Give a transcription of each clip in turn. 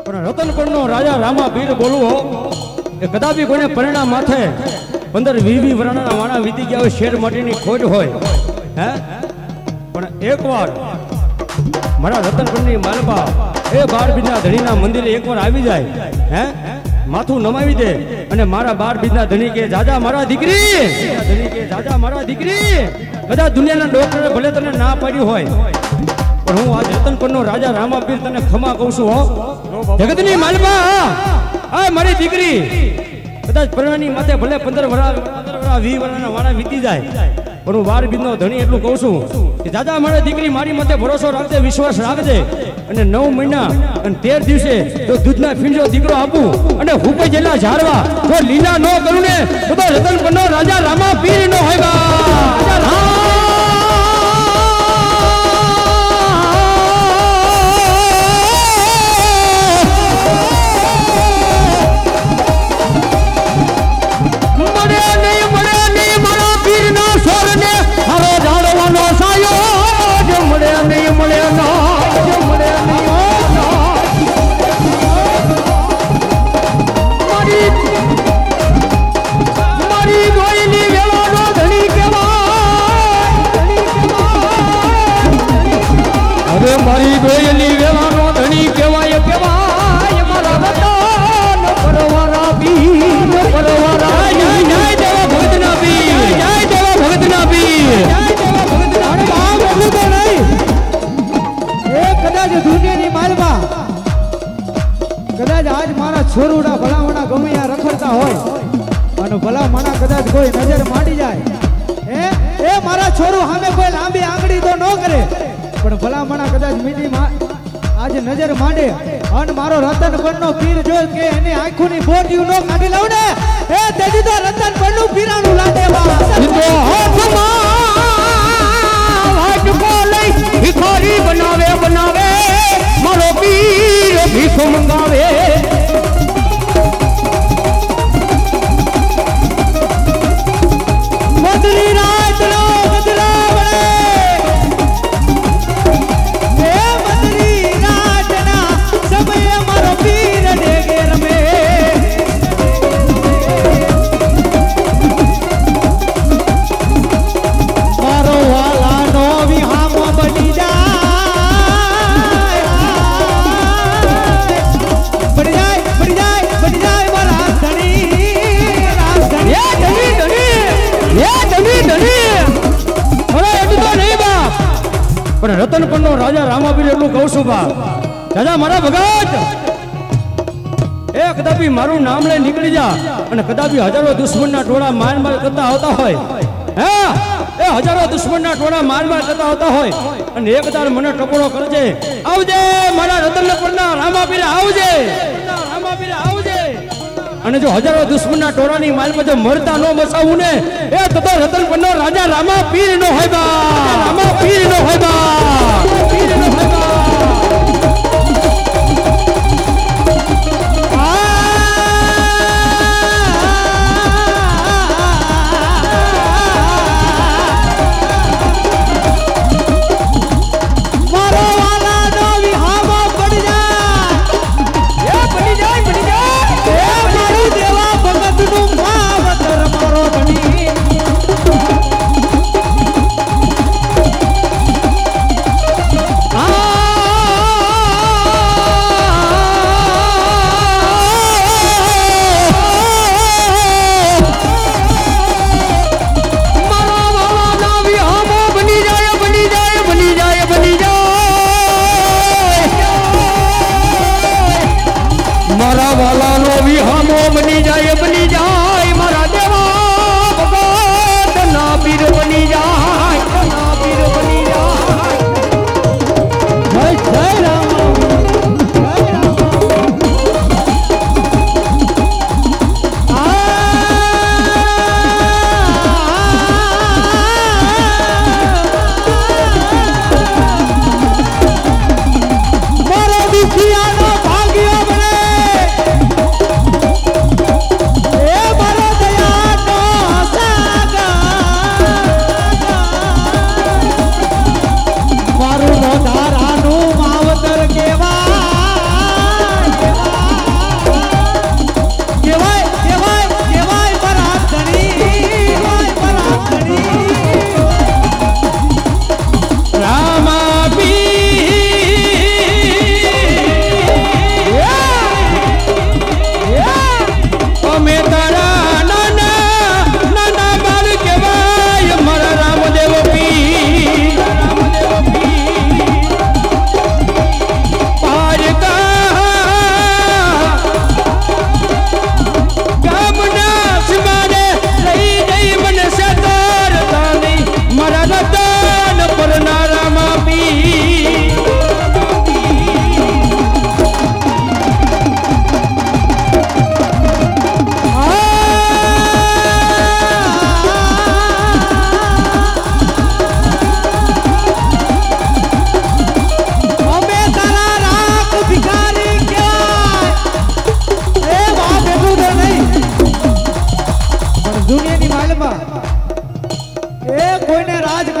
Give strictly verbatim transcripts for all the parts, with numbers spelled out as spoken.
પણ રતનપુરનો રાજા રામાપીર બોલવો એ કદાપી કોઈને પરિણામ માથે પંદર વીસ વીસ વર્ષના વાણા વીતી ગયા હોય, શેર માટીની ખોટ હોય, હે પણ એકવાર મારા રતનપુરની માલપા એ બાર બીજના ધણીના મંદિરે એકવાર આવી જાય, હે માથું નમાવી દે અને મારા બાર બીજના ધણી કે જાજા મારા દીકરી, ધણી કે જાજા મારા દીકરી, બધા દુનિયાના ડોક્ટરે ભલે તને ના પાડ્યું હોય, પણ હું આજ રતનપુરનો રાજા રામાપીર તને ખમા કહું છું. હો જગતની માલપા, આ મારી દીકરી કદાચ પરણાની માથે ભલે પંદર વર્ષ વીસ વર્ષના વાળા વીતી જાય, પણ હું બાર બીજનો ધણી એટલું કહું છું કે દાદા મારી દીકરી મારી માથે ભરોસો રાખજે, વિશ્વાસ રાખજે, અને નવ મહિના અને તેર દિવસે જો દૂધના ફીંડો દીકરો આપું અને હુપે જેલા ઝાડવા જો લીલા ન કરું ને તો રતનપુરનો રાજા રામાપીર નો હોય. મારી ગોયલી વેવાનો ધણી કેવાય કેવાય મારા રતન પરવારા પીર પરવારા જય જય દેવા ભગતના પીર, જય દેવા ભગતના પીર, જય દેવા ભગતના પીર. આ બોલું તો નહીં એ કદાચ દુનિયાની માલમાં કદાચ આજ મારા છોરુડા ભલામણા ગમિયા રખડતા હોય અને ભલા માણા કદાચ કોઈ નજર માંડી જાય, એ એ મારા છોરુ સામે કોઈ લાંબી આંગળી તો ન કરે, પણ ભલામણા કદાચ મીડી આજે નજર માંડે અને મારો રતનપુરનો પીર જોઈ કે એની આંખોની બોટિયું નો કાઢી લાવ ને એ તેદી તો રતનપુરનું પીરાનું લાડે ભિખારી બનાવે બનાવે મારો પીર ભીખ મંગાવે. મદરી રાત નો પણ રતનપુરનો રાજા રામાપીર એટલું કહું છું બા દાદા મારા ભગત એ કદાપી મારું નામ લઈ નીકળી જા અને કદાપી હજારો દુશ્મનના ટોળા માર માર કરતા આવતા હોય, હે એ હજારો દુશ્મનના ટોળા માર માર કરતા આવતા હોય અને એક દાર મને ટકોરો કરજે, આવજે મારા રતનપુરના રામાપીર, આવજે રામાપીર આવજે. અને જો હજારો દુશ્મનના ટોળાની માલમાં જો મરતા ન બસાવું ને એ તો રતનપુરનો રાજા રામાપીર નો હોય બા, રામાપીર નો હોય બા, પીર નો હોય બા.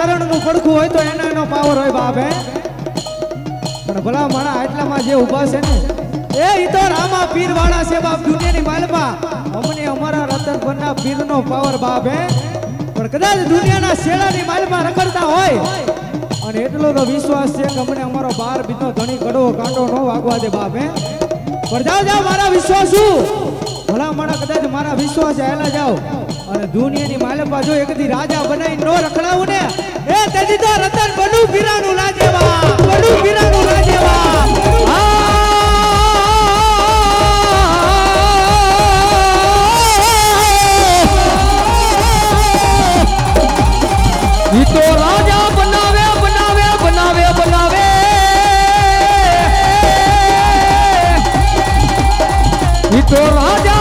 ચરણ નું પડખું હોય તો એનો એનો પાવર હોય બાપ હે પણ ભલા માણા આટલામાં જે ઊભા છે ને એ ઈ તો રામા પીર વાળા છે બાપ દુનિયાની માલપા અમને અમારા રતનપરના પીરનો પાવર બાપ હે પણ કદાચ દુનિયાના શેડાની માલપા રખડતા હોય અને એટલો તો વિશ્વાસ છે કે અમને અમારો બાર બીજો ધણી કડવો કાંટો નો વાગવા દે બાપ હે પણ જાઓ જાઓ મારા વિશ્વાસુ ભલા માણા કદાચ મારા વિશ્વાસ આયલા જાઓ અને દુનિયાની માલપા જો એકદી રાજા બનાવી નો રખડાવું ને એ તેથી તો રતન બનુ પીરાનું લાજેવા બનુ પીરાનું લાજેવા ઈ તો રાજા બનાવે બનાવે બનાવે બનાવે ઈ તો રાજા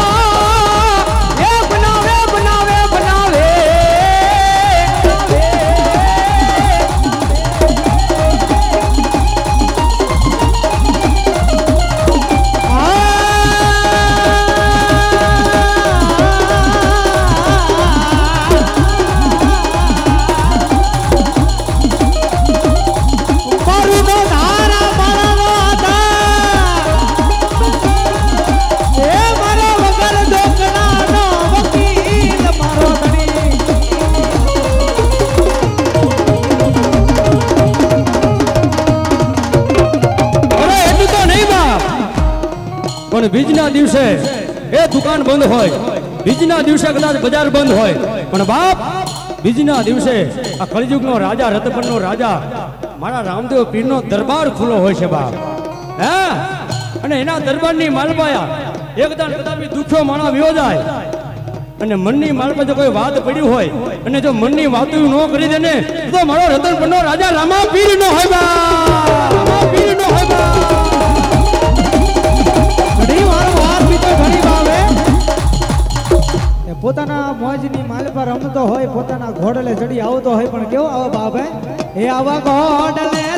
બીજના દિવસે એ દુકાન બંધ હોય બીજના દિવસે કદાચ બજાર બંધ હોય પણ બાપ બીજના દિવસે આ કળિયુગનો રાજા રતપનનો રાજા મારા રામદેવ પીરનો દરબાર ખુલ્લો હોય છે બાપ હે અને એના દરબારની માલપાયા એકદાન કદાપી દુખ્યો માણા વિયો જાય અને મનની માલપા જો કોઈ વાત પડી હોય અને જો મનની વાતો ન કરી દે ને તો મારો રતનપનનો રાજા રામા પીરનો હોય બા રામા પીરનો હોય બા પોતાના મોજની માલ પર રમતો હોય પોતાના ઘોડલે ચડી આવતો હોય પણ કેવો આવો બાપ હે એ આવા ઘોડલે